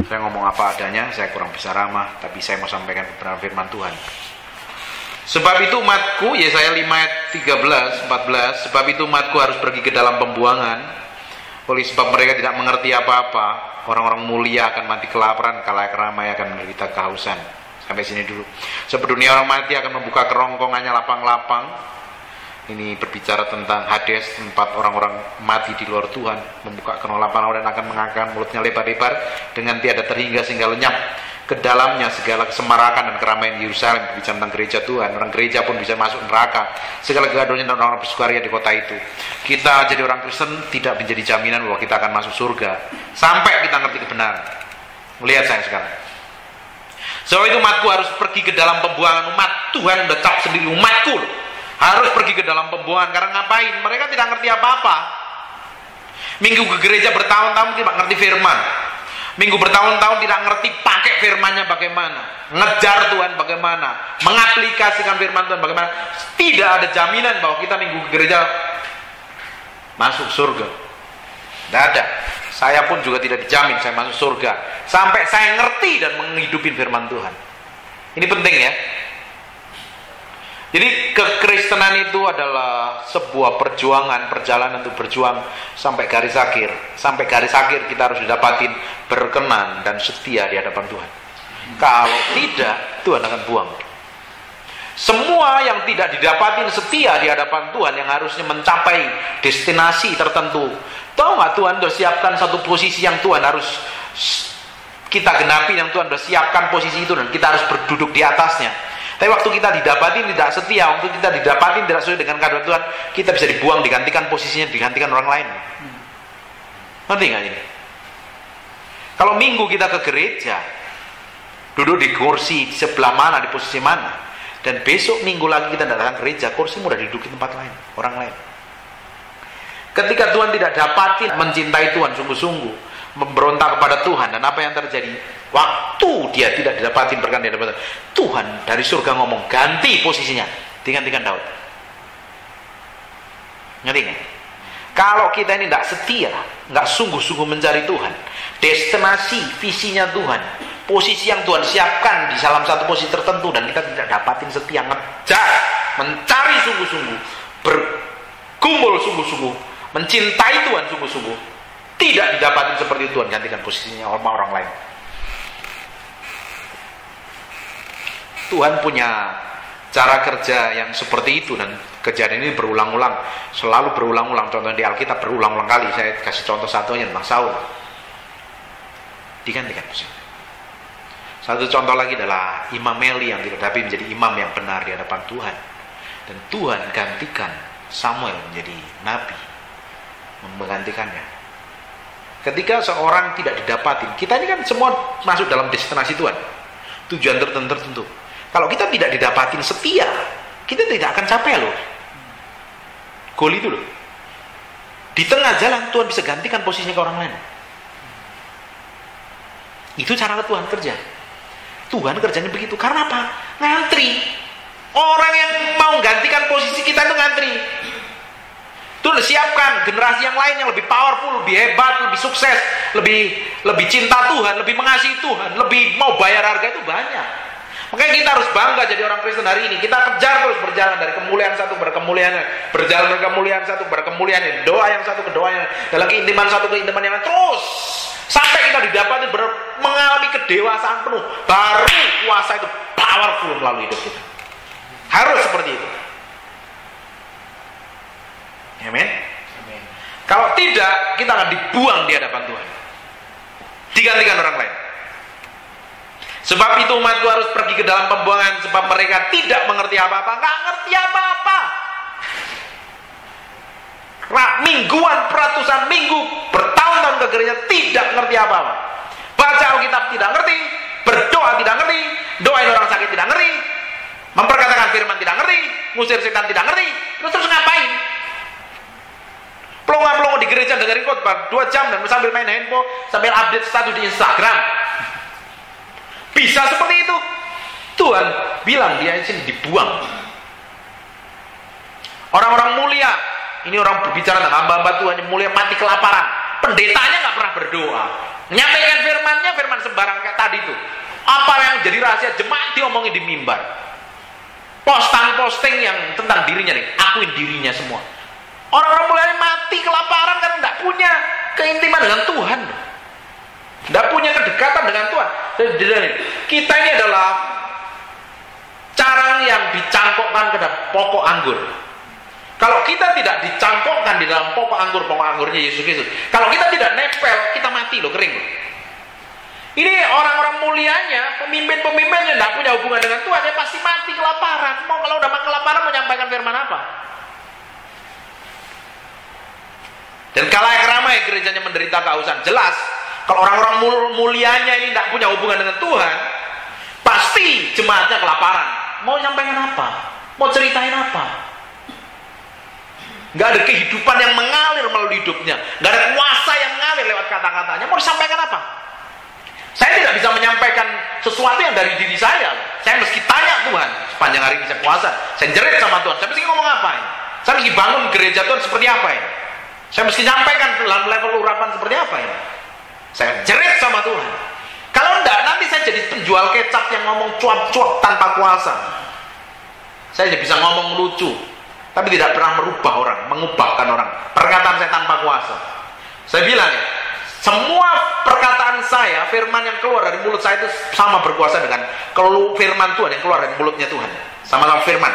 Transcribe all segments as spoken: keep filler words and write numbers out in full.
Saya ngomong apa adanya, saya kurang bisa ramah, tapi saya mau sampaikan beberapa firman Tuhan. Sebab itu umatku, Yesaya lima ayat tiga belas, empat belas, sebab itu umatku harus pergi ke dalam pembuangan, oleh sebab mereka tidak mengerti apa-apa. Orang-orang mulia akan mati kelaparan, kalayak ramai akan menderita kehausan. Sampai sini dulu. Sebab dunia orang mati akan membuka kerongkongannya lapang-lapang. Ini berbicara tentang Hades, tempat orang-orang mati di luar Tuhan, membuka kerongkongan dan akan mengangkat mulutnya lebar-lebar dengan tiada terhingga sehingga lenyap ke dalamnya segala kesemarakan dan keramaian Yerusalem. Berbicara tentang gereja Tuhan, orang gereja pun bisa masuk neraka, segala kegaduhan dan orang-orang bersukaria di kota itu. Kita jadi orang Kristen tidak menjadi jaminan bahwa kita akan masuk surga sampai kita ngerti kebenaran. Melihat saya sekarang. Sebab itu umatku harus pergi ke dalam pembuangan. Umat Tuhan udah cap sendiri, umatku harus pergi ke dalam pembuangan. Karena ngapain? Mereka tidak ngerti apa-apa. Minggu ke gereja bertahun-tahun tidak ngerti firman. Minggu bertahun-tahun tidak ngerti pakai firmannya bagaimana, ngejar Tuhan bagaimana, mengaplikasikan firman Tuhan bagaimana. Tidak ada jaminan bahwa kita minggu ke gereja masuk surga. Tidak ada. Saya pun juga tidak dijamin saya masuk surga sampai saya ngerti dan menghidupin firman Tuhan. Ini penting ya. Jadi kekristenan itu adalah sebuah perjuangan, perjalanan untuk berjuang sampai garis akhir. Sampai garis akhir kita harus didapatin berkenan dan setia di hadapan Tuhan. Kalau tidak, Tuhan akan buang. Semua yang tidak didapatin setia di hadapan Tuhan, yang harusnya mencapai destinasi tertentu, tahu nggak, Tuhan sudah siapkan satu posisi yang Tuhan harus kita genapi, yang Tuhan sudah siapkan posisi itu dan kita harus berduduk di atasnya. Tapi waktu kita didapatin tidak setia, waktu kita didapatin tidak sesuai dengan kehendak Tuhan, kita bisa dibuang, digantikan posisinya, digantikan orang lain. Ngerti nggak ini? Kalau minggu kita ke gereja, duduk di kursi sebelah mana, di posisi mana, dan besok minggu lagi kita datang ke gereja, kursi udah duduk di tempat lain, orang lain. Ketika Tuhan tidak dapatin mencintai Tuhan sungguh-sungguh, memberontak kepada Tuhan, dan apa yang terjadi? Waktu dia tidak didapatin berkat di hadapan Tuhan, dari surga ngomong ganti posisinya, digantikan Daud. Ngerti nggak? Kalau kita ini tidak setia, nggak sungguh-sungguh mencari Tuhan, destinasi visinya Tuhan, posisi yang Tuhan siapkan di dalam satu posisi tertentu, dan kita tidak dapatin setia, ngejar, mencari sungguh-sungguh, bergumul sungguh-sungguh, mencintai Tuhan sungguh-sungguh, tidak didapatin seperti Tuhan, gantikan posisinya sama orang lain. Tuhan punya cara kerja yang seperti itu, dan kejadian ini berulang-ulang, selalu berulang-ulang. Contohnya di Alkitab berulang-ulang kali. Saya kasih contoh satunya tentang Saul, digantikan posisinya. Satu contoh lagi adalah Imam Eli yang tidak dapat menjadi imam yang benar di hadapan Tuhan, dan Tuhan gantikan Samuel menjadi nabi, menggantikannya. Ketika seorang tidak didapatin, kita ini kan semua masuk dalam destinasi Tuhan, tujuan tertentu. Kalau kita tidak didapatin setia, kita tidak akan capai loh goal itu loh. Di tengah jalan Tuhan bisa gantikan posisinya ke orang lain. Itu cara Tuhan kerja. Tuhan kerjanya begitu. Karena apa? Ngantri. Orang yang mau gantikan posisi kita itu ngantri. Tuhan siapkan generasi yang lain yang lebih powerful, lebih hebat, lebih sukses, lebih lebih cinta Tuhan, lebih mengasihi Tuhan, lebih mau bayar harga itu banyak. Makanya kita harus bangga jadi orang Kristen hari ini. Kita kejar terus berjalan dari kemuliaan satu ke kemuliaan, berjalan dari kemuliaan satu ke kemuliaan, doa yang satu ke doa yang, dalam keintiman satu ke keintiman yang lain, terus sampai kita didapati ber, mengalami kedewasaan penuh, baru kuasa itu powerful melalui hidup kita. Harus seperti itu. Amin. Amin. Kalau tidak, kita akan dibuang di hadapan Tuhan, digantikan orang lain. Sebab itu umatku harus pergi ke dalam pembuangan, sebab mereka tidak mengerti apa-apa. Nggak ngerti apa-apa. Mingguan, peratusan minggu, bertahun-tahun ke gereja, tidak ngerti apa-apa. Baca Alkitab tidak ngerti, berdoa tidak ngerti, doain orang sakit tidak ngerti, memperkatakan firman tidak ngerti, ngusir setan tidak ngerti. Terus terus ngapain? Pelongo-pelongo di gereja dengerin khotbah dua jam dan sambil main handphone, sambil update status di Instagram. Bisa seperti itu. Tuhan bilang dia ini dibuang. Orang-orang mulia, ini orang berbicara tentang hamba-hamba Tuhan yang mulia mati kelaparan. Pendetanya nggak pernah berdoa. Menyampaikan firmannya, firman sembarangan. jadi rahasia jemaat diomongin di mimbar. Posting-posting yang tentang dirinya nih, akuin dirinya semua. Orang-orang mulai mati kelaparan karena tidak punya keintiman dengan Tuhan, tidak punya kedekatan dengan Tuhan. Kita ini adalah carang yang dicangkokkan ke dalam pokok anggur. Kalau kita tidak dicangkokkan di dalam pokok anggur, pokok anggurnya Yesus Kristus, kalau kita tidak nempel, kita mati loh, kering loh. Ini orang-orang mulianya, pemimpin-pemimpin yang tidak punya hubungan dengan Tuhan, dia pasti mati kelaparan. Mau kalau udah kelaparan menyampaikan firman apa? Dan kala yang ramai gerejanya menderita kehausan, jelas kalau orang-orang mulianya ini tidak punya hubungan dengan Tuhan, pasti jemaatnya kelaparan. Mau nyampaikan apa? Mau ceritain apa? Nggak ada kehidupan yang mengalir melalui hidupnya, nggak ada kuasa yang mengalir lewat kata-katanya. Mau disampaikan apa? Saya tidak bisa menyampaikan sesuatu yang dari diri saya. Saya mesti tanya Tuhan. Sepanjang hari ini saya puasa, saya jerit sama Tuhan. Saya mesti ngomong apa ini? Saya mesti bangun gereja Tuhan seperti apa ini? Saya mesti nyampaikan dalam level urapan seperti apa ini? Saya jerit sama Tuhan. Kalau enggak, nanti saya jadi penjual kecap yang ngomong cuap-cuap tanpa kuasa. Saya bisa ngomong lucu, tapi tidak pernah merubah orang, mengubahkan orang. Perkataan saya tanpa kuasa. Saya bilang ya, semua perkataan saya, firman yang keluar dari mulut saya itu sama berkuasa dengan firman Tuhan yang keluar dari mulutnya Tuhan. Sama-sama firman.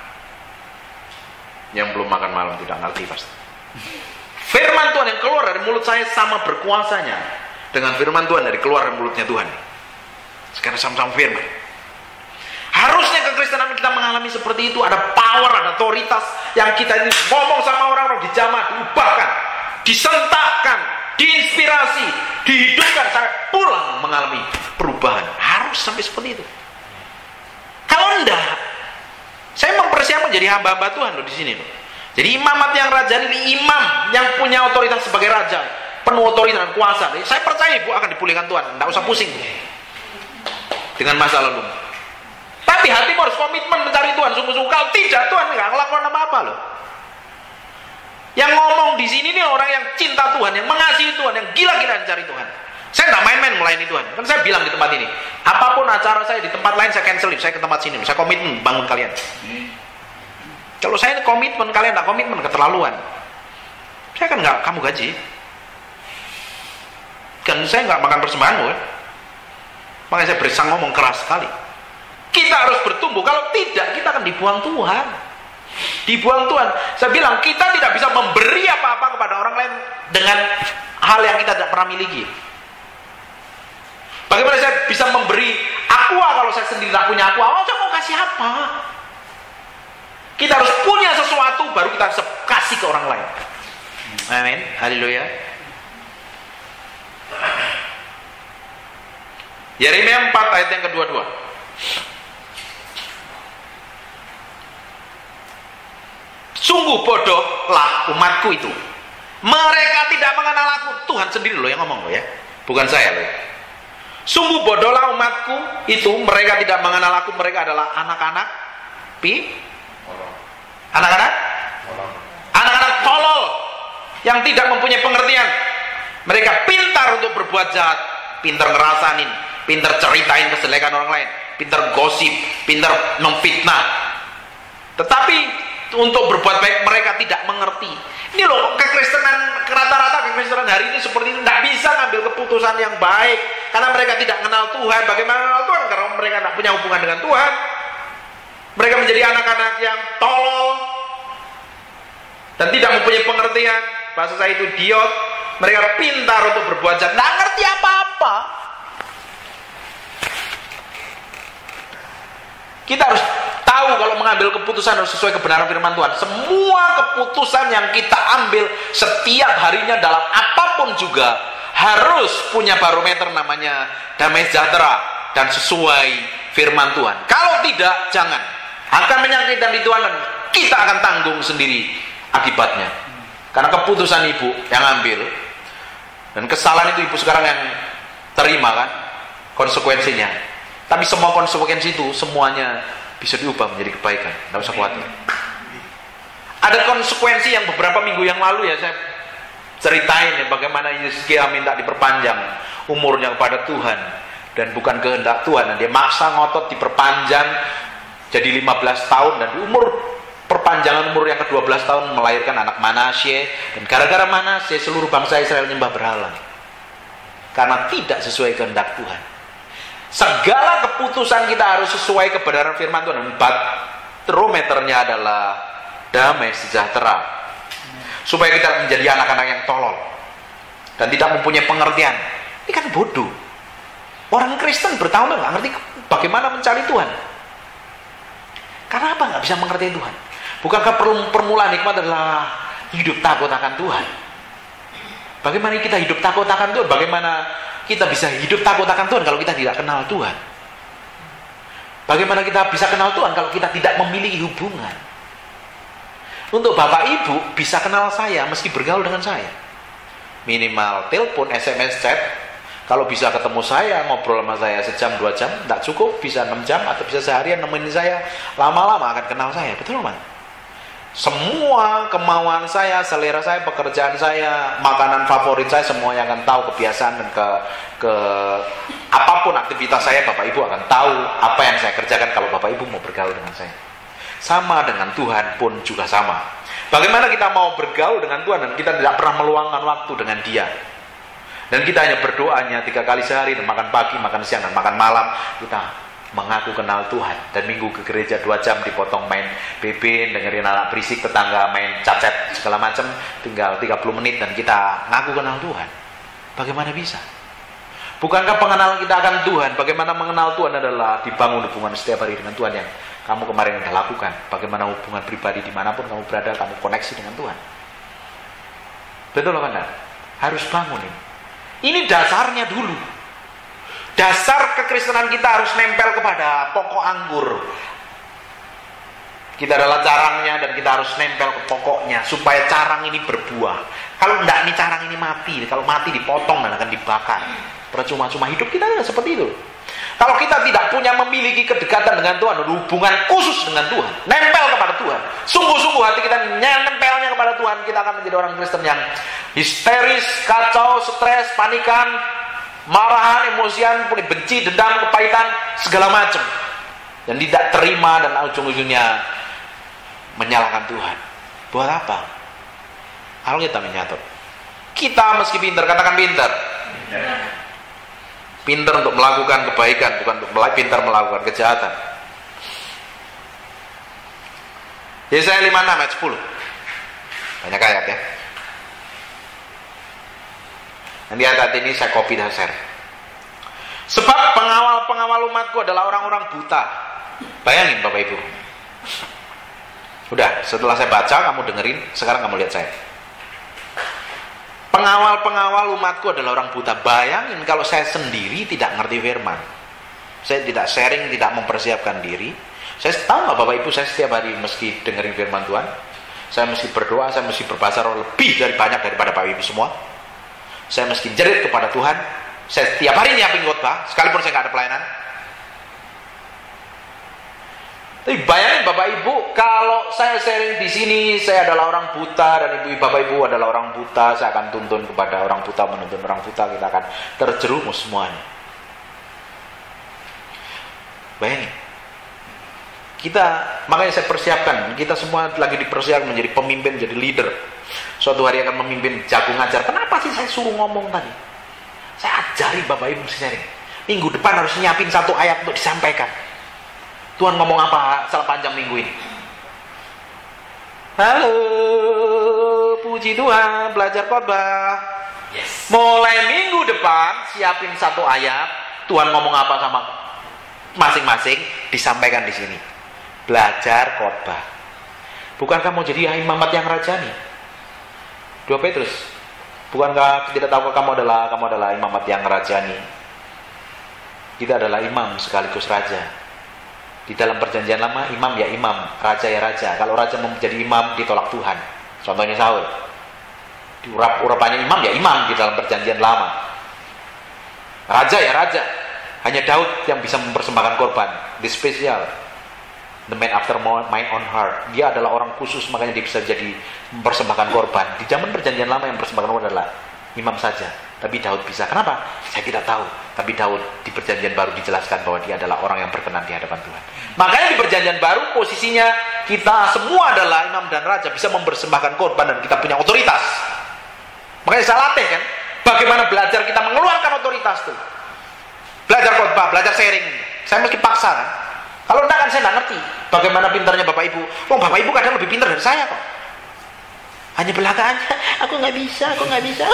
Yang belum makan malam tidak ngerti pasti. Firman Tuhan yang keluar dari mulut saya sama berkuasanya dengan firman Tuhan dari keluar dari mulutnya Tuhan. Sekarang sama-sama firman. Harusnya kekristenan kita mengalami seperti itu. Ada power, ada otoritas yang kita ini ngomong sama orang-orang di jamaah, diubahkan, disentakkan, diinspirasi, dihidupkan. Saya pulang mengalami perubahan. Harus sampai seperti itu. Kalau enggak, saya mempersiapkan menjadi hamba-hamba Tuhan loh di sini loh. Jadi imamat yang raja ini imam yang punya otoritas sebagai raja, penuh otoritas dan kuasa. Saya percaya Ibu akan dipulihkan Tuhan. Tidak usah pusing dengan masa lalu. Tapi hatimu harus komitmen mencari Tuhan sungguh-sungguh. Kalau tidak, Tuhan nggak ngelakuin apa-apa loh. Yang ngomong di sini nih orang yang cinta Tuhan, yang mengasihi Tuhan, yang gila-gilaan cari Tuhan. Saya nggak main-main melayani Tuhan. Kan saya bilang di tempat ini, apapun acara saya di tempat lain saya cancel, saya ke tempat sini, saya komitmen bangun kalian. Kalau saya komitmen, kalian nggak komitmen, keterlaluan. Saya kan nggak kamu gaji. Kan saya nggak makan persembahan kan. Makanya saya berisang ngomong keras sekali. Kita harus bertumbuh. Kalau tidak, kita akan dibuang Tuhan. Dibuang Tuhan. Saya bilang kita tidak bisa memberi apa-apa kepada orang lain dengan hal yang kita tidak pernah miliki. Bagaimana saya bisa memberi aqua kalau saya sendiri tidak punya aqua? Oh, saya mau kasih apa? Kita harus punya sesuatu baru kita bisa kasih ke orang lain. Amin. Haleluya. Yeremia empat ayat yang kedua-dua. Sungguh bodohlah umatku itu. Mereka tidak mengenal aku. Tuhan sendiri loh yang ngomong loh ya. Bukan saya loh. Sungguh bodohlah umatku itu. Mereka tidak mengenal aku. Mereka adalah anak-anak pi Anak-anak Anak-anak tolol yang tidak mempunyai pengertian. Mereka pintar untuk berbuat jahat, pintar ngerasanin, pintar ceritain kejelekan orang lain, pintar gosip, pintar memfitnah. Tetapi untuk berbuat baik mereka tidak mengerti. Ini loh kekristenan, rata-rata kekristenan hari ini seperti itu. Tidak bisa ngambil keputusan yang baik karena mereka tidak kenal Tuhan. Bagaimana kenal Tuhan? Karena mereka tidak punya hubungan dengan Tuhan. Mereka menjadi anak-anak yang tolol dan tidak mempunyai pengertian. Bahasa saya itu idiot. Mereka pintar untuk berbuat jahat, tidak ngerti apa-apa. Kita harus tahu kalau mengambil keputusan harus sesuai kebenaran firman Tuhan. Semua keputusan yang kita ambil setiap harinya dalam apapun juga harus punya barometer namanya damai sejahtera dan sesuai firman Tuhan. Kalau tidak, jangan. Akan menyakitkan di Tuhan dan kita akan tanggung sendiri akibatnya. Karena keputusan ibu yang ambil dan kesalahan itu ibu sekarang yang terima kan konsekuensinya. Tapi semua konsekuensi itu semuanya bisa diubah menjadi kebaikan. Tidak usah khawatir. Ada konsekuensi yang beberapa minggu yang lalu ya saya ceritain ya bagaimana Hizkia minta diperpanjang umurnya kepada Tuhan. dan bukan kehendak Tuhan, dan dia maksa ngotot diperpanjang jadi lima belas tahun, dan di umur perpanjangan umur yang ke dua belas tahun melahirkan anak Manasye, dan gara-gara Manasye seluruh bangsa Israel nyembah berhala karena tidak sesuai kehendak Tuhan. Segala keputusan kita harus sesuai kebenaran firman Tuhan, dan barometernya adalah damai sejahtera, supaya kita menjadi anak-anak yang tolol dan tidak mempunyai pengertian. Ini kan bodoh. Orang Kristen bertahun-tahun nggak ngerti bagaimana mencari Tuhan. Karena apa? Nggak bisa mengerti Tuhan. Bukankah permulaan hikmat adalah hidup takut akan Tuhan? Bagaimana kita hidup takut akan Tuhan? Bagaimana kita bisa hidup takut akan Tuhan kalau kita tidak kenal Tuhan? Bagaimana kita bisa kenal Tuhan kalau kita tidak memiliki hubungan? Untuk Bapak Ibu bisa kenal saya mesti bergaul dengan saya. Minimal telepon, S M S, chat. Kalau bisa ketemu saya, ngobrol sama saya sejam, dua jam, tidak cukup, bisa enam jam, atau bisa seharian nemenin saya, lama-lama akan kenal saya. Betul, Mas? Semua kemauan saya, selera saya, pekerjaan saya, makanan favorit saya, semuanya akan tahu, kebiasaan dan ke, ke apapun aktivitas saya, Bapak Ibu akan tahu apa yang saya kerjakan kalau Bapak Ibu mau bergaul dengan saya. Sama dengan Tuhan pun juga sama. Bagaimana kita mau bergaul dengan Tuhan dan kita tidak pernah meluangkan waktu dengan Dia, dan kita hanya berdoanya tiga kali sehari, dan makan pagi, makan siang, dan makan malam, kita mengaku kenal Tuhan. Dan minggu ke gereja dua jam dipotong main B B, dengerin anak berisik, tetangga main cacet segala macam, tinggal tiga puluh menit dan kita ngaku kenal Tuhan. Bagaimana bisa? Bukankah pengenalan kita akan Tuhan, bagaimana mengenal Tuhan adalah dibangun hubungan setiap hari dengan Tuhan yang kamu kemarin sudah lakukan. Bagaimana hubungan pribadi dimanapun kamu berada, kamu koneksi dengan Tuhan. Betul kan? Harus bangun ini. Ini dasarnya dulu. Dasar kekristenan kita harus nempel kepada pokok anggur. Kita adalah carangnya, dan kita harus nempel ke pokoknya supaya carang ini berbuah. Kalau tidak, nih carang ini mati. Kalau mati dipotong dan akan dibakar. Percuma-cuma hidup kita seperti itu. Kalau kita tidak punya memiliki kedekatan dengan Tuhan, hubungan khusus dengan Tuhan, nempel kepada Tuhan, sungguh-sungguh hati kita nempelnya kepada Tuhan, kita akan menjadi orang Kristen yang histeris, kacau, stres, panikan, marahan, emosian, punya benci, dendam, kepahitan, segala macam, dan tidak terima, dan ujung-ujungnya menyalahkan Tuhan. Buat apa? Alkitab menyatakan kita meski pintar, katakan pintar. Pintar untuk melakukan kebaikan, bukan untuk pintar melakukan kejahatan. Yesaya lima puluh enam ayat sepuluh. Banyak ayat ya. Nanti ayat ini saya copy dan share. Sebab pengawal-pengawal umatku adalah orang-orang buta. Bayangin Bapak Ibu. Udah, setelah saya baca kamu dengerin, sekarang kamu lihat saya. Pengawal-pengawal umatku adalah orang buta. Bayangin kalau saya sendiri tidak ngerti firman, saya tidak sharing, tidak mempersiapkan diri. Saya tahu nggak Bapak Ibu, saya setiap hari mesti dengerin firman Tuhan, saya mesti berdoa, saya mesti berbahasa roh lebih dari banyak daripada Bapak Ibu semua. Saya mesti jerit kepada Tuhan. Saya setiap hari nyiapin khotbah, sekalipun saya nggak ada pelayanan. Tapi bayangin Bapak Ibu, kalau saya sharing di sini, saya adalah orang buta, dan ibu Bapak Ibu adalah orang buta, saya akan tuntun kepada orang buta, menuntun orang buta, kita akan terjerumus semuanya. Bayangin. Kita, makanya saya persiapkan, kita semua lagi dipersiapkan menjadi pemimpin, jadi leader. Suatu hari akan memimpin, jago ngajar. Kenapa sih saya suruh ngomong tadi? Saya ajari Bapak Ibu sharing. Minggu depan harus nyiapin satu ayat untuk disampaikan. Tuhan ngomong apa sepanjang minggu ini? Halo, puji Tuhan, belajar khotbah. Yes. Mulai minggu depan siapin satu ayat. Tuhan ngomong apa sama masing-masing, disampaikan di sini. Belajar khotbah. Bukankah mau jadi imamat yang rajani? dua Petrus. Bukankah tidak tahu kamu adalah kamu adalah imamat yang rajani? Kita adalah imam sekaligus raja. Di dalam perjanjian lama, imam ya imam, raja ya raja. Kalau raja mau menjadi imam, ditolak Tuhan. Contohnya Saul. Diurap-urapannya imam ya imam di dalam perjanjian lama. Raja ya raja. Hanya Daud yang bisa mempersembahkan korban. Di spesial. The man after my own heart. Dia adalah orang khusus, makanya dia bisa jadi mempersembahkan korban. Di zaman perjanjian lama yang mempersembahkan korban adalah imam saja. Tapi Daud bisa. Kenapa? Saya tidak tahu. Tapi Daud di perjanjian baru dijelaskan bahwa dia adalah orang yang berkenan di hadapan Tuhan. Makanya di perjanjian baru posisinya kita semua adalah imam dan raja, bisa mempersembahkan korban dan kita punya otoritas. Makanya saya latih kan, bagaimana belajar kita mengeluarkan otoritas itu. Belajar khotbah, belajar sharing. Saya mesti paksa kan. Kalau enggak kan saya nggak ngerti bagaimana pintarnya Bapak Ibu. Oh, Bapak Ibu kadang lebih pintar dari saya kok. Hanya belakang aja, aku nggak bisa, aku nggak bisa.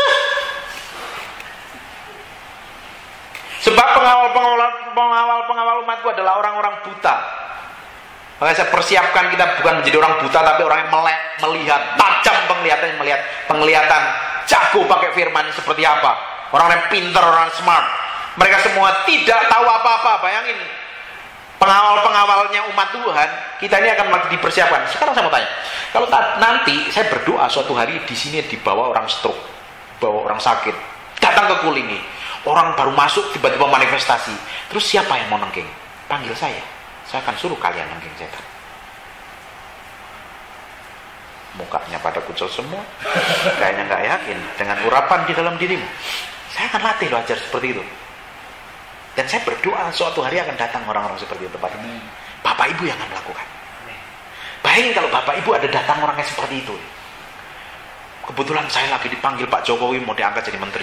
Sebab pengawal-pengawal pengawal-pengawal umatku adalah orang-orang buta. Makanya saya persiapkan kita bukan menjadi orang buta, tapi orang yang melek, melihat, tajam penglihatan, melihat penglihatan, jago pakai firman seperti apa. Orang yang pintar, orang smart. Mereka semua tidak tahu apa-apa. Bayangin, pengawal-pengawalnya umat Tuhan, kita ini akan lagi dipersiapkan. Sekarang saya mau tanya, kalau nanti saya berdoa suatu hari di sini dibawa orang stroke, bawa orang sakit, datang ke Kulini, orang baru masuk tiba-tiba manifestasi, terus siapa yang mau nengking? Panggil saya, saya akan suruh kalian nengking setan. Mukanya pada kucel semua, kayaknya nggak yakin dengan urapan di dalam dirimu. Saya akan latih lo ajar seperti itu. Dan saya berdoa suatu hari akan datang orang-orang seperti itu. Bapak Ibu yang akan melakukan. Bayangin kalau Bapak Ibu ada datang orangnya seperti itu. Kebetulan saya lagi dipanggil Pak Jokowi mau diangkat jadi menteri.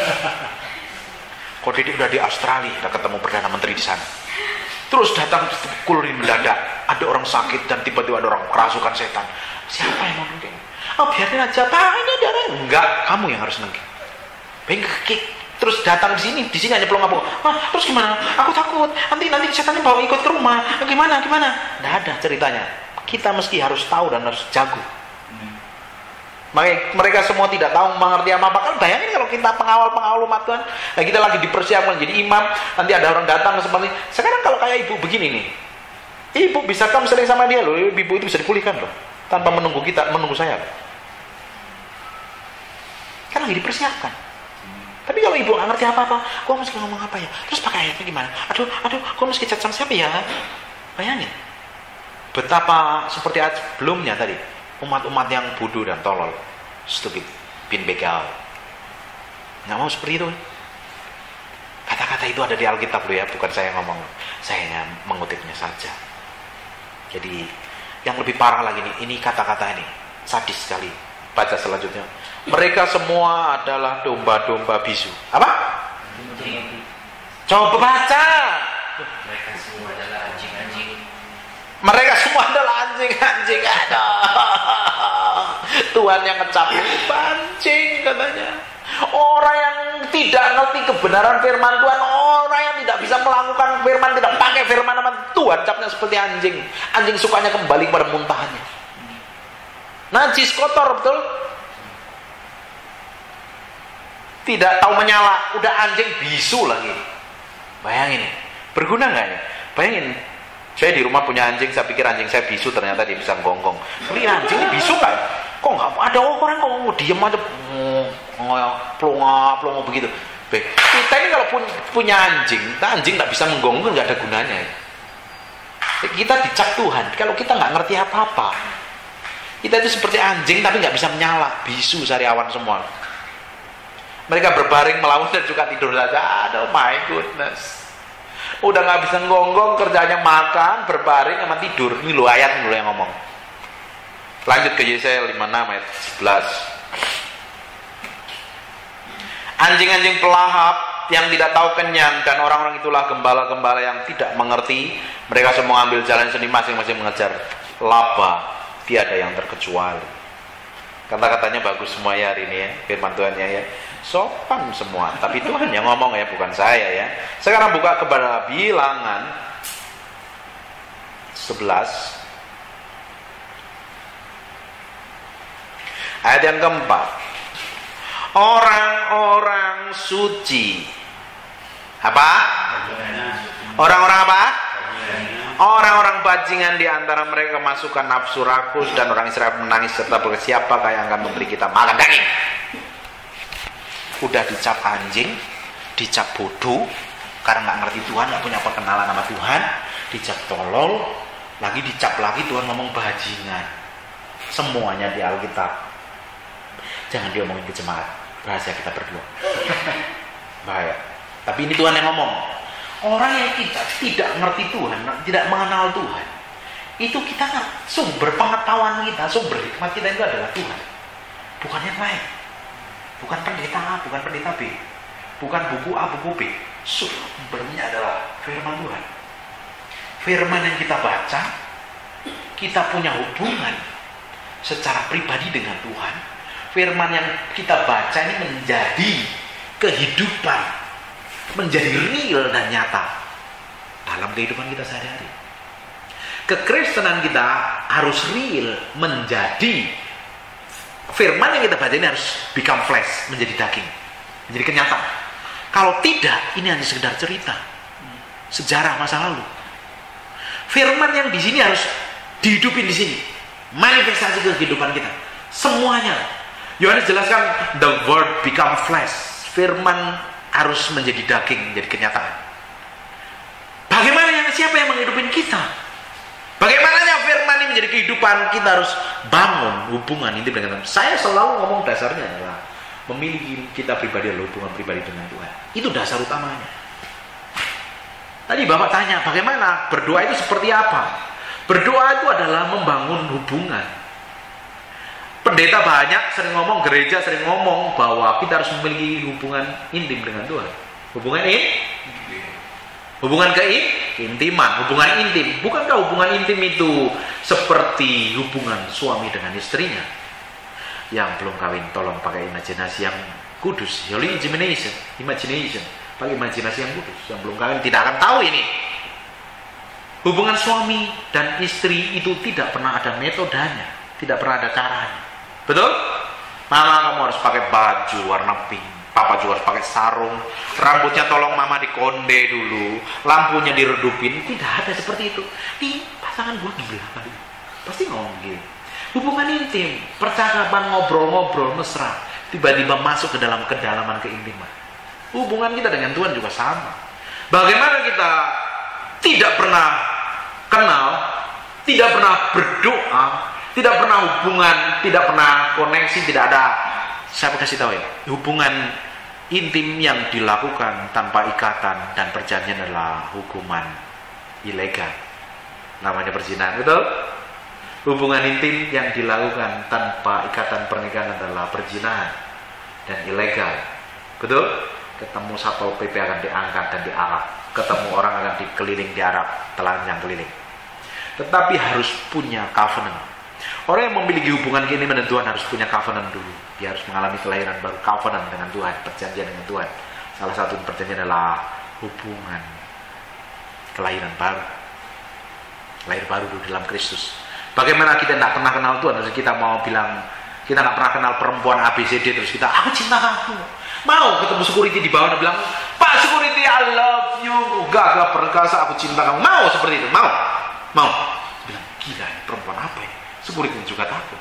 Kok Didik udah di Australia, udah ketemu Perdana Menteri di sana. Terus datang Kulini mendadak, ada orang sakit dan tiba-tiba ada orang kerasukan setan. Siapa yang mau nengking? Oh biarin aja, Pak, ini ada orang. Enggak, kamu yang harus nengking. Bengkek. Terus datang di sini, di sini hanya pelong ngomong, ah, terus gimana? Aku takut, nanti nanti setannya bawa ikut ke rumah, gimana gimana? Nggak ada ceritanya. Kita mesti harus tahu dan harus jago. Hmm. Mereka semua tidak tahu mengerti apa-apa. Kan bayangin kalau kita pengawal-pengawal umat Tuhan, nah kita lagi dipersiapkan jadi imam, nanti ada orang datang seperti. Sekarang kalau kayak ibu begini nih, ibu bisa kamu sering sama dia loh, ibu itu bisa dipulihkan loh, tanpa menunggu kita, menunggu saya. Kan lagi dipersiapkan. Tapi kalau ibu nggak ngerti apa-apa, kok mesti ngomong apa ya? Terus pakai ayatnya gimana? Aduh, aduh, kok mesti chat sama siapa ya? Bayangin, betapa seperti sebelumnya tadi, umat-umat yang bodoh dan tolol, stupid, bin begal, nggak mau seperti itu. Kata-kata itu ada di Alkitab loh ya, bukan saya ngomong, saya hanya mengutipnya saja. Jadi yang lebih parah lagi nih, ini kata-kata ini sadis sekali. Baca selanjutnya. Mereka semua adalah domba-domba bisu. Apa? Coba baca. Mereka semua adalah anjing-anjing. Mereka semua adalah anjing-anjing. Tuhan yang ngecap anjing katanya. Orang yang tidak ngerti kebenaran firman Tuhan, orang yang tidak bisa melakukan firman, tidak pakai firman Tuhan, capnya seperti anjing. Anjing sukanya kembali pada muntahannya. Najis, kotor, betul? Tidak tahu menyala, udah anjing bisu lagi. Bayangin, berguna nggak ya? Bayangin, saya di rumah punya anjing, saya pikir anjing saya bisu, ternyata dia bisa gonggong. Ini anjing ini bisu nggak? Kok nggak ada orang kok mau diem aja, plonga plonga begitu. Baik, kita ini kalau pun, punya anjing, kita anjing nggak bisa menggonggong, nggak ada gunanya. Kita dicap Tuhan, kalau kita nggak ngerti apa-apa, kita itu seperti anjing tapi nggak bisa menyala, bisu sariawan semua. Mereka berbaring melawan dan juga tidur saja. Aduh, my goodness. Udah nggak bisa ngonggong, kerjanya makan, berbaring, sama tidur. Ini lo ayat lo yang ngomong. Lanjut ke Yesaya lima puluh enam ayat sebelas. Anjing-anjing pelahap yang tidak tahu kenyang, dan orang-orang itulah gembala-gembala yang tidak mengerti. Mereka semua ambil jalan sendiri, masing-masing mengejar laba. Tiada yang terkecuali. Kata-katanya bagus semua ya hari ini ya, firman Tuhannya ya. Sopan semua, tapi Tuhan yang ngomong ya, bukan saya ya. Sekarang buka kepada Bilangan sebelas ayat yang keempat. Orang-orang suci apa? Orang-orang apa? Orang-orang bajingan di antara mereka masukkan nafsu rakus, dan orang Israel menangis serta berkata, siapakah yang akan memberi kita makan daging? Udah dicap anjing, dicap bodoh karena nggak ngerti Tuhan, nggak punya perkenalan sama Tuhan, dicap tolol, lagi dicap lagi Tuhan ngomong bajingan. Semuanya di Alkitab. Jangan diomongin ke jemaat. Rahasia kita berdua. Bahaya. Tapi ini Tuhan yang ngomong. Orang yang kita tidak ngerti Tuhan, tidak mengenal Tuhan, itu kita sumber pengetahuan kita, sumber hikmat kita itu adalah Tuhan. Bukan yang lain. Bukan pendeta A, bukan pendeta B. Bukan buku A, buku B. Sumbernya adalah firman Tuhan. Firman yang kita baca, kita punya hubungan secara pribadi dengan Tuhan. Firman yang kita baca ini menjadi kehidupan, menjadi real dan nyata dalam kehidupan kita sehari-hari. Kekristenan kita harus real, menjadi firman yang kita baca ini harus become flesh, menjadi daging, menjadi kenyataan. Kalau tidak, ini hanya sekedar cerita, sejarah masa lalu. Firman yang di sini harus dihidupin di sini, manifestasi kehidupan kita, semuanya. Yohanes jelaskan, the word become flesh. Firman harus menjadi daging, menjadi kenyataan. Bagaimana yang siapa yang menghidupin kita? Bagaimana firman ini menjadi kehidupan? Kita harus bangun hubungan intim dengan Tuhan. Saya selalu ngomong dasarnya adalah memiliki kita pribadi adalah hubungan pribadi dengan Tuhan. Itu dasar utamanya. Tadi Bapak tanya, bagaimana berdoa itu seperti apa? Berdoa itu adalah membangun hubungan. Pendeta banyak sering ngomong, gereja sering ngomong bahwa kita harus memiliki hubungan intim dengan Tuhan. Hubungan ini? Hubungan keintiman, hubungan intim. Bukankah hubungan intim itu seperti hubungan suami dengan istrinya? Yang belum kawin, tolong pakai imajinasi yang kudus. Holy imagination, imagination. Pakai imajinasi yang kudus. Yang belum kawin tidak akan tahu ini. Hubungan suami dan istri itu tidak pernah ada metodenya, tidak pernah ada caranya. Betul? Mama, kamu harus pakai baju warna pink. Papa juga harus pakai sarung. Rambutnya tolong mama dikonde dulu. Lampunya diredupin. Tidak ada seperti itu. Nih, pasangan gue gila kali. Pasti ngomong gitu. Hubungan intim, percakapan, ngobrol-ngobrol mesra, tiba-tiba masuk ke dalam kedalaman keintiman. Hubungan kita dengan Tuhan juga sama. Bagaimana kita tidak pernah kenal, tidak pernah berdoa, tidak pernah hubungan, tidak pernah koneksi, tidak ada. Saya kasih tahu ya, hubungan intim yang dilakukan tanpa ikatan dan perjanjian adalah hukuman ilegal. Namanya perzinahan, betul? Hubungan intim yang dilakukan tanpa ikatan pernikahan adalah perzinahan dan ilegal. Betul? Ketemu Satpol P P akan diangkat dan diarak. Ketemu orang akan dikeliling diarak, telanjang keliling. Tetapi harus punya covenant. Orang yang memiliki hubungan ini dengan Tuhan harus punya covenant dulu. Dia harus mengalami kelahiran baru, covenant dengan Tuhan, perjanjian dengan Tuhan. Salah satu perjanjian adalah hubungan kelahiran baru. Lahir baru dulu dalam Kristus. Bagaimana kita tidak pernah kenal Tuhan, terus kita mau bilang kita tidak pernah kenal perempuan A B C D, terus kita aku cinta kamu. Mau ketemu security di bawah dan bilang, Pak security I love you, gagah perkasa aku cinta kamu. Mau seperti itu? Mau? Mau? Bilang gila ini perempuan apa ini? Security juga takut.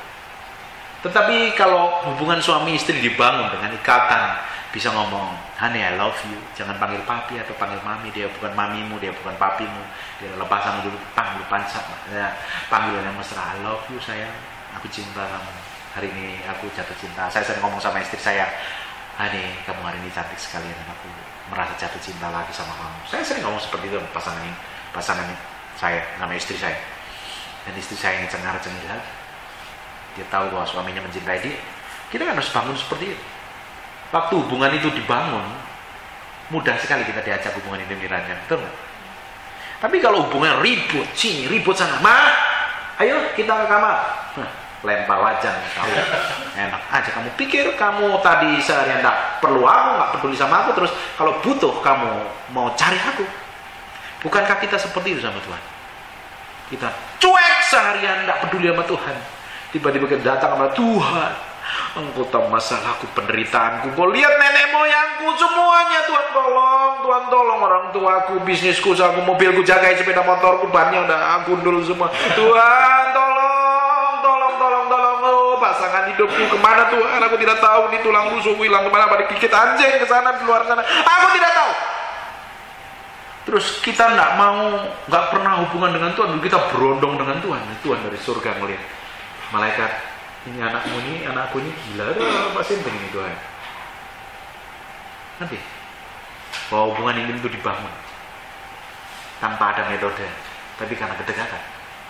Tetapi kalau hubungan suami istri dibangun dengan ikatan, bisa ngomong, honey I love you, jangan panggil papi atau panggil mami, dia bukan mamimu, dia bukan papimu, dia adalah pasangan dulu, panggil pansak, ya, panggilannya mesra, I love you sayang, aku cinta kamu, hari ini aku jatuh cinta. Saya sering ngomong sama istri saya, honey kamu hari ini cantik sekali dan aku merasa jatuh cinta lagi sama kamu. Saya sering ngomong seperti itu sama pasangan ini, pasangan saya, nama istri saya. Dan istri saya ini cengar-cengir lagi. Dia tahu bahwa suaminya mencintai dia. Kita kan harus bangun seperti itu. Waktu hubungan itu dibangun, mudah sekali kita diajak hubungan intim dirancang, betul nggak? Tapi kalau hubungan ribut, sini ribut sana, ma, ayo kita ke kamar, nah, lempar wajan kamu, enak aja. Kamu pikir kamu tadi seharian nggak perlu aku, nggak peduli sama aku, terus kalau butuh kamu mau cari aku. Bukankah kita seperti itu sama Tuhan? Kita cuek seharian, nggak peduli sama Tuhan. Tiba-tiba kita datang sama Tuhan. Engkau tahu masalahku, penderitaanku. Kau lihat nenek moyangku semuanya. Tuhan tolong, Tuhan tolong orang tuaku, bisnisku, aku mobilku, jagain sepeda motorku, bannya udah gundul semua. Tuhan tolong, tolong, tolong, tolong. Oh, pasangan hidupku kemana Tuhan? Aku tidak tahu. Ini tulang rusukku hilang kemana? Pada digigit anjing ke sana di luar sana. Aku tidak tahu. Terus kita nggak mau, nggak pernah hubungan dengan Tuhan. Kita berondong dengan Tuhan. Tuhan dari surga ngelihat malaikat. Ini anakmu ini, anakku ini gila, ada apa sih ini Tuhan? Nanti bahwa hubungan intim itu dibangun tanpa ada metode, tapi karena kedekatan.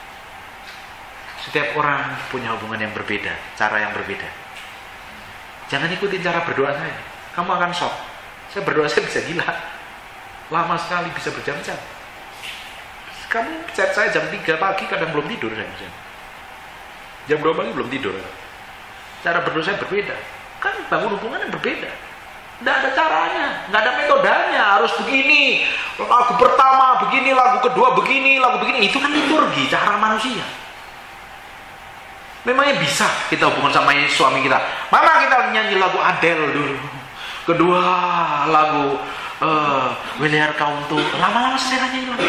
Setiap orang punya hubungan yang berbeda, cara yang berbeda. Jangan ikutin cara berdoa saya, kamu akan shock. Saya berdoa saya bisa gila, lama sekali, bisa berjam-jam. Kamu chat saya jam tiga pagi, kadang belum tidur saya. Jam dua pagi belum tidur. Cara berdoa saya berbeda. Kan bangun hubungan yang berbeda. Tidak ada caranya, nggak ada metodenya. Harus begini, lagu pertama begini, lagu kedua begini, lagu begini. Itu kan liturgi, cara manusia. Memangnya bisa kita hubungan sama suami kita? Mama kita nyanyi lagu Adele dulu. Kedua lagu uh, Wiliar Kaum tuh lama-lama seleranya hilang.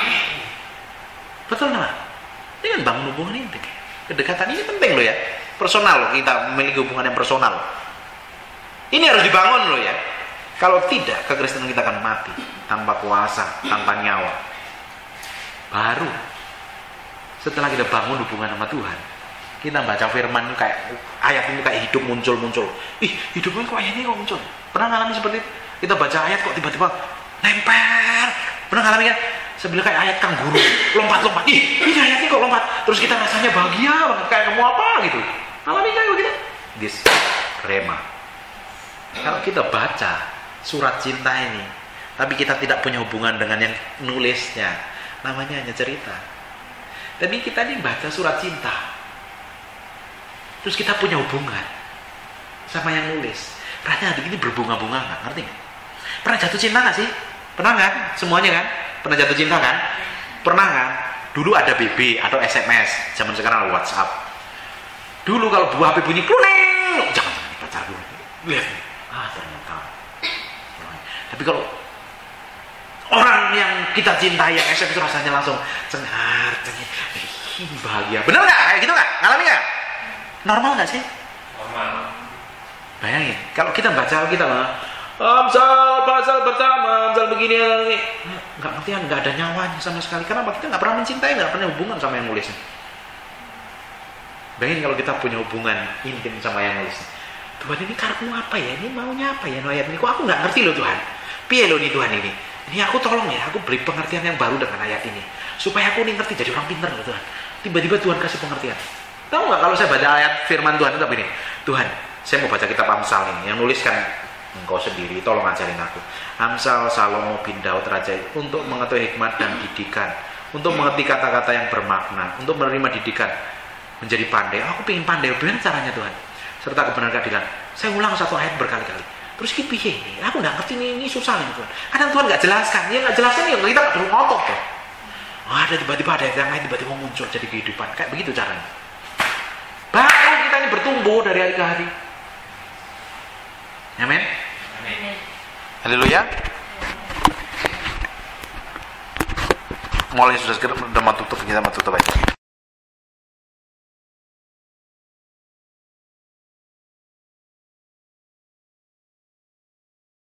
Betul nggak? Ini kan bangun hubungan intim. Kedekatan ini penting loh ya. Personal, kita memiliki hubungan yang personal. Ini harus dibangun loh ya. Kalau tidak, kekristenan kita akan mati tanpa kuasa, tanpa nyawa. Baru setelah kita bangun hubungan sama Tuhan, kita baca firman kayak ayat ini kayak hidup muncul-muncul. Ih, hidupnya kok ayat ini kok muncul? Pernah ngalami seperti itu? Kita baca ayat kok tiba-tiba nempel. Pernah ngalami kan? Sebelah kayak ayat kangguru, lompat-lompat. Ih, ini ayat ini kok lompat. Terus kita rasanya bahagia banget, kayak kamu apa gitu. Ngalami kayak begitu? This rema. Kalau kita baca surat cinta ini, tapi kita tidak punya hubungan dengan yang nulisnya, namanya hanya cerita. Tapi kita ini baca surat cinta, terus kita punya hubungan sama yang nulis. Rasanya hati ini berbunga-bunga, nggak ngerti nggak? Pernah jatuh cinta nggak sih? Pernah kan? Semuanya kan? Pernah jatuh cinta kan? Pernah kan? Dulu ada B B atau S M S, zaman sekarang WhatsApp. Dulu kalau buah H P bunyi kuning, jangan jangan pacar dulu. Lihat, ah ternyata. Tapi kalau orang yang kita cintai yang S M S itu rasanya langsung cengar, cengar, bahagia. Bener nggak? Kayak gitu nggak? Ngalami nggak? Normal nggak sih? Normal. Bayangin, kalau kita baca kita mah Amsal, pasal pertama, Amsal begini, ini nggak ngertian, nggak ada nyawanya sama sekali. Kenapa? Kita nggak pernah mencintai, nggak pernah hubungan sama yang nulisnya. Bayangin kalau kita punya hubungan intim sama yang nulisnya. Tuhan ini karepmu apa ya? Ini maunya apa ya? Ayat ini kok aku nggak ngerti loh Tuhan. Piye loh nih Tuhan ini? Ini aku tolong ya, aku beri pengertian yang baru dengan ayat ini supaya aku nih ngerti, jadi orang pintar loh Tuhan. Tiba-tiba Tuhan kasih pengertian. Tahu nggak kalau saya baca ayat firman Tuhan itu begini, Tuhan, saya mau baca kitab Amsal ini, yang nulis kan engkau sendiri, tolong ajarin aku. Amsal Salomo bin Daud Raja untuk mengetahui hikmat dan didikan, untuk mengerti kata-kata yang bermakna, untuk menerima didikan, menjadi pandai. Aku pengen pandai, bagaimana caranya Tuhan? Serta kebenaran keadilan. Saya ulang satu ayat berkali-kali. Terus ini piye ini? Aku nggak ngerti ini, ini susah nih Tuhan. Kadang Tuhan nggak jelaskan, ya nggak jelaskan ya kita nggak perlu ngotot tuh. Oh, ada tiba-tiba ada yang lain tiba-tiba muncul jadi kehidupan, kayak begitu caranya. Baru kita ini bertumbuh dari hari ke hari. Amin. Haleluya. Mulai sudah segera, udah mau tutup, kita mau tutup aja.